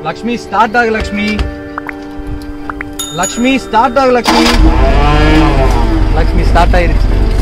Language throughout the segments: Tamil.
Lakshmi start ஆகு லக்ஷ்மி. லக்ஷ்மி ஸ்டார்ட் ஆகு லக்ஷ்மி. லக்ஷ்மி ஸ்டார்ட் ஆயிருச்சு.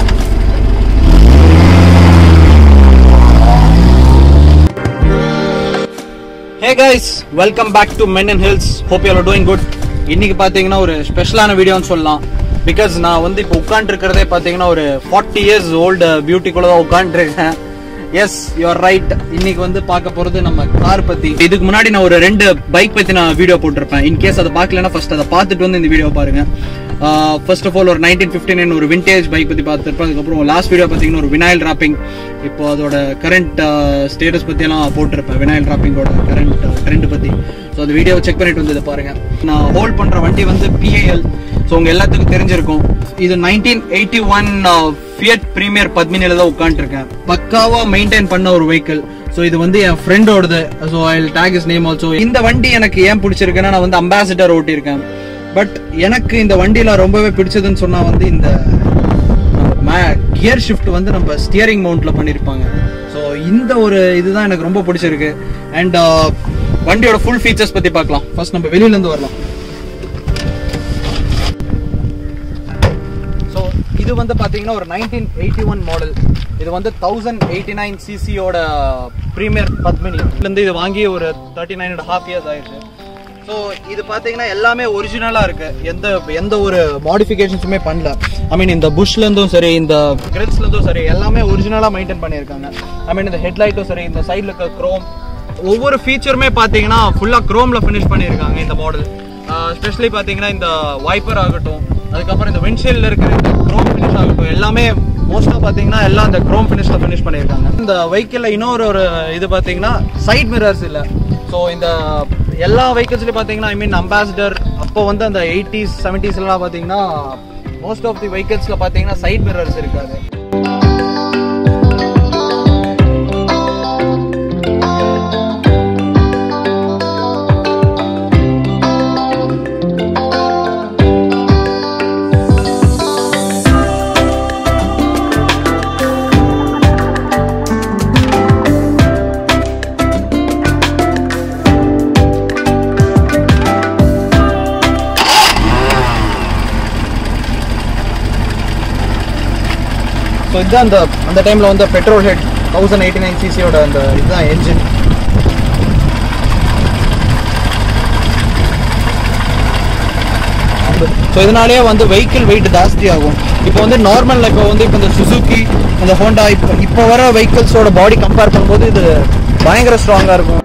Hey guys, welcome back to Men in Hills. Hope you all are doing good. இன்னைக்கு பாத்தீங்கன்னா ஒரு ஸ்பெஷலான வீடியோன்னு சொல்லலாம். பிகாஸ் நான் வந்து இப்போ உட்கார்ந்து இருக்கிறதே பாத்தீங்கன்னா ஒரு 40 years ஓல்டு பியூட்டிக்குள்ள தான் உட்கார்ந்து இருக்கேன். Yes, you are right. இன்னைக்கு வந்து பார்க்க போறது நம்ம கார் பத்தி. இதுக்கு முன்னாடி நான் ஒரு 2 பைக் பத்தி நான் வீடியோ போட்டிருப்பேன். இன் கேஸ் அதை பார்க்கலன்னா ஃபர்ஸ்ட் அதை பார்த்துட்டு வந்து இந்த வீடியோ பாருங்க. ஃபர்ஸ்ட் ஆஃப் ஆல் ஒரு 1959 ஒரு விண்டேஜ் பைக் பத்தி பார்த்துருப்பேன். அதுக்கப்புறம் லாஸ்ட் வீடியோ பார்த்தீங்கன்னா ஒரு வினைல் ராப்பிங், இப்போ அதோட கரண்ட் ஸ்டேட்டஸ் பத்தி எல்லாம் போட்டிருப்பேன். வினைல் ராப்பிங்கோட கரண்ட் ட்ரெண்ட் பத்தி. ஸோ அந்த வீடியோ செக் பண்ணிட்டு வந்து பாருங்க. நான் ஹோல்ட் பண்ற வண்டி வந்து PAL. ஸோ உங்க எல்லாத்துக்கும் தெரிஞ்சிருக்கும். இது 1981 Fiat Premier Padminiல தான் உட்காந்துருக்கேன். பக்காவா மெயின்டைன் பண்ண ஒரு வெஹிக்கிள். ஸோ இது வந்து என் ஃப்ரெண்டோடது. So I will take his name also. இந்த வண்டி எனக்கு ஏன் பிடிச்சிருக்குன்னா, நான் வந்து அம்பாசிடர் ஓட்டியிருக்கேன். பட் எனக்கு இந்த வண்டியில ரொம்பவே பிடிச்சதுன்னு சொன்னா வந்து இந்த கியர் ஷிஃப்ட் வந்து நம்ம ஸ்டியரிங் மவுண்ட்ல பண்ணிருப்பாங்க. ஸோ இந்த ஒரு இதுதான் எனக்கு ரொம்ப பிடிச்சிருக்கு. அண்ட் வண்டியோட ஃபுல் ஃபீச்சர்ஸ் பத்தி பார்க்கலாம். ஃபர்ஸ்ட் நம்ம வெளியில இருந்து வரலாம். ஸோ இது வந்து பாத்தீங்கன்னா ஒரு 1981 மாடல். இது வந்து 1089 cc-யோட பிரீமியர் பத்மினி. இருந்து இது வாங்கி ஒரு 39.5 years ஆயிடுச்சு. ஸோ இது பார்த்தீங்கன்னா எல்லாமே ஒரிஜினலாக இருக்கு. எந்த ஒரு மாடிஃபிகேஷன்ஸுமே பண்ணல. ஐ மீன் இந்த புஷ்லேருந்தும் சரி, இந்த கிரில்ஸ்லேருந்தும் சரி, எல்லாமே ஒரிஜினலாக மெயின்டைன் பண்ணியிருக்காங்க. ஐ மீன் இந்த ஹெட்லைட்டும் சரி, இந்த சைடில் இருக்க க்ரோம், ஒவ்வொரு ஃபீச்சருமே பார்த்தீங்கன்னா ஃபுல்லாக க்ரோமில் ஃபினிஷ் பண்ணியிருக்காங்க இந்த மாடல். ஸ்பெஷலி பார்த்தீங்கன்னா இந்த வைப்பர் ஆகட்டும், அதுக்கப்புறம் இந்த விண்ட்ஷீல்டில் இருக்கிற இந்த க்ரோம் ஃபினிஷ் ஆகட்டும், எல்லாமே மோஸ்ட்டாக பார்த்தீங்கன்னா எல்லாம் இந்த க்ரோம் ஃபினிஷில் ஃபினிஷ் பண்ணியிருக்காங்க. இந்த வெஹிக்கிளில் இன்னொரு இது பார்த்தீங்கன்னா சைட் மிரர்ஸ் இல்லை. ஸோ இந்த எல்லா வெஹிக்கிள்ஸ்லையும் பார்த்தீங்கன்னா, ஐ மீன் அம்பாசிடர் அப்போ வந்து அந்த 80s 70s எல்லாம் பார்த்தீங்கன்னா மோஸ்ட் ஆஃப் தி வெஹிக்கிள்ஸில் பார்த்தீங்கன்னா சைட் மிரர்ஸ் இருக்காது. ஸோ இதுதான் அந்த டைமில் வந்து பெட்ரோல் ஹெட் 1089 cc-யோட அந்த இதுதான் என்ஜின். ஸோ இதனாலேயே வந்து வெஹிக்கிள் வெயிட் ஜாஸ்தி ஆகும். இப்போ வந்து நார்மல், இப்போ இந்த சுசுகி, இந்த ஹோண்டா, இப்போ வர வெஹிக்கிள்ஸோட பாடி கம்பேர் பண்ணும்போது இது பயங்கர ஸ்ட்ராங்காக இருக்கும்.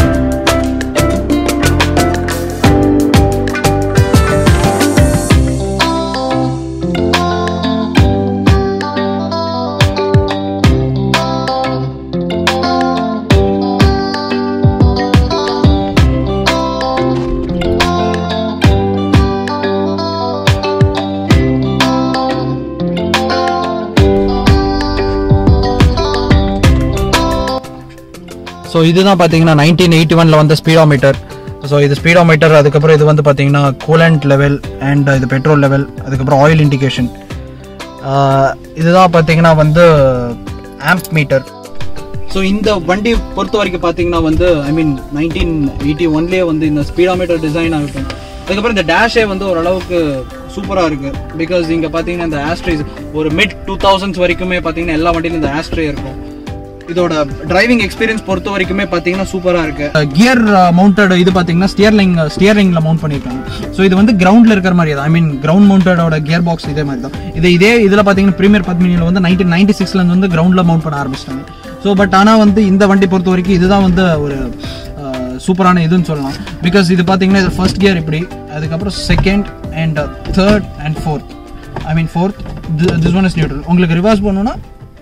ஸோ இதுதான் பார்த்தீங்கன்னா 1981 வந்து ஸ்பீடோமீட்டர். ஸோ இது ஸ்பீடோமீட்டர். அதுக்கப்புறம் இது வந்து பார்த்தீங்கன்னா கூலண்ட் லெவல் அண்ட் இது பெட்ரோல் லெவல், அதுக்கப்புறம் ஆயில் இண்டிகேஷன். இதுதான் பார்த்தீங்கன்னா வந்து ஆம்ப் மீட்டர். ஸோ இந்த வண்டி பொறுத்த வரைக்கும் பார்த்தீங்கன்னா வந்து ஐ மீன் 1981லேயே வந்து இந்த ஸ்பீடோமீட்டர் டிசைன் ஆகட்டும், அதுக்கப்புறம் இந்த டேஷே வந்து ஓரளவுக்கு சூப்பராக இருக்கு. பிகாஸ் இங்கே பார்த்தீங்கன்னா இந்த ஆஸ்ட்ரேஸ் ஒரு மிட் 2000s வரைக்குமே பார்த்தீங்கன்னா எல்லா வண்டியிலும் இந்த ஆஸ்ட்ரே இருக்கும். இதோட டிரைவிங் எக்ஸ்பீரியன்ஸ் பொறுத்த வரைக்குமே பார்த்தீங்கன்னா சூப்பராக இருக்கு. கியர் மவுண்டட் இது பார்த்தீங்கன்னா ஸ்டியரிங்ல மவுண்ட் பண்ணியிருக்காங்க. ஸோ இது வந்து கிரவுண்ட்ல இருக்கிற மாதிரி தான். ஐ மீன் கிரவுண்ட் மவுண்டடோட கியர் பாக்ஸ் இதே மாதிரி தான். இதில் பார்த்தீங்கன்னா பிரீமியர் பத்மினியில் வந்து 1996 வந்து கிரவுண்ட்ல மவுண்ட் பண்ண ஆரம்பிச்சிட்டாங்க. ஸோ பட் ஆனால் வந்து இந்த வண்டி பொறுத்த வரைக்கும் இதுதான் வந்து ஒரு சூப்பரான இதுன்னு சொல்லலாம். பிகாஸ் இது பார்த்தீங்கன்னா இது ஃபர்ஸ்ட் கியர் இப்படி, அதுக்கப்புறம் second and third and fourth. I mean fourth, this one is neutral. உங்களுக்கு ரிவர்ஸ் பண்ணணும்னா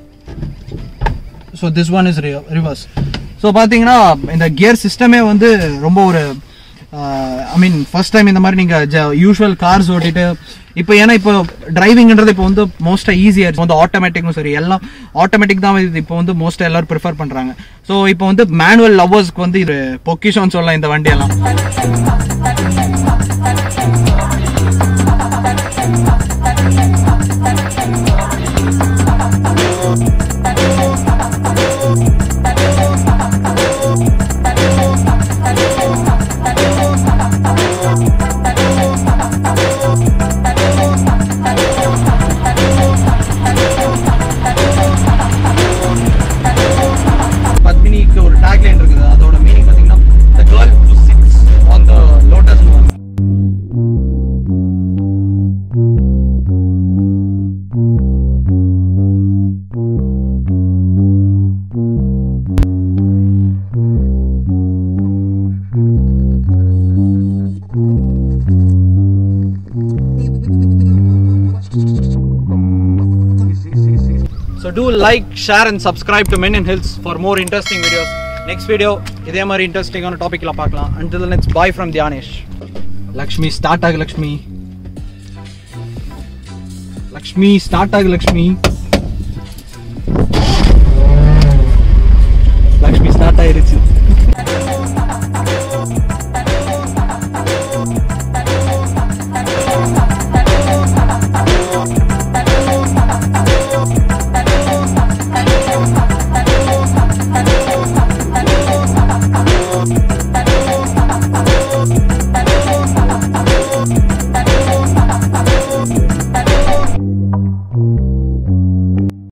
so this one is reverse. So பார்த்தீங்கன்னா இந்த கியர் சிஸ்டமே வந்து ரொம்ப ஒரு ஐ மீன் ஃபர்ஸ்ட் டைம் இந்த மாதிரி நீங்கள் யூஸ்வல் கார்ஸ் ஓட்டிட்டு இப்போ, ஏன்னா இப்போ டிரைவிங்ன்றது இப்போ வந்து மோஸ்ட்டாக ஈஸியாக வந்து ஆட்டோமேட்டிக்கும் சரி, எல்லாம் ஆட்டோமேட்டிக் தான் இப்போ வந்து மோஸ்ட்டாக எல்லாரும் ப்ரிஃபர் பண்ணுறாங்க. ஸோ இப்போ வந்து மேனுவல் லவ்வர்ஸ்க்கு வந்து இது பொக்கிஷம்னு சொல்லலாம் இந்த வண்டியெல்லாம். like, share and subscribe to Men in Hills for more interesting videos. Next video இதே மாதிரி இன்ட்ரெஸ்டிங்கான டாபிக்ல பார்க்கலாம். Until then, it's bye from Dhyanesh. Lakshmi start ஆகு Lakshmi. Lakshmi start ஆகு Lakshmi.